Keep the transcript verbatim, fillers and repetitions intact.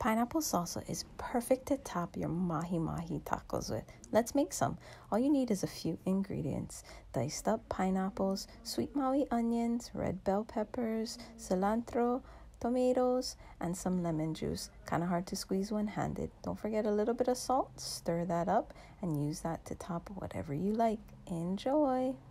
Pineapple salsa is perfect to top your mahi-mahi tacos with. Let's make some. All you need is a few ingredients: diced up pineapples, sweet Maui onions, red bell peppers, cilantro, tomatoes, and some lemon juice. Kind of hard to squeeze one-handed. Don't forget a little bit of salt. Stir that up and use that to top whatever you like. Enjoy!